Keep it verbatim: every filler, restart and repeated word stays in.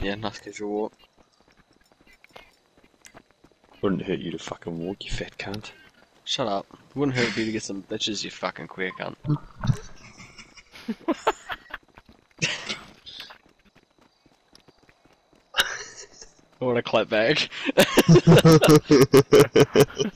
Yeah, nice casual walk. Wouldn't hurt you to fucking walk, you fat cunt. Shut up. Wouldn't hurt you to get some bitches, you fucking queer cunt. I want to clap back.